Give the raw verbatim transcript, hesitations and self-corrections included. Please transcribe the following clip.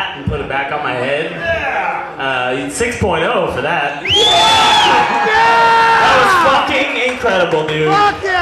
hat and put it back on my head. Uh, six point oh for that. Yeah! That was fucking incredible, dude. Fuck yeah!